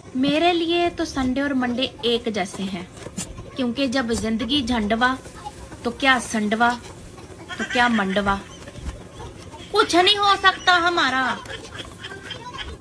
मेरे लिए तो संडे और मंडे एक जैसे हैं, क्योंकि जब जिंदगी झंडवा तो क्या संडवा तो क्या मंडवा, कुछ नहीं हो सकता हमारा।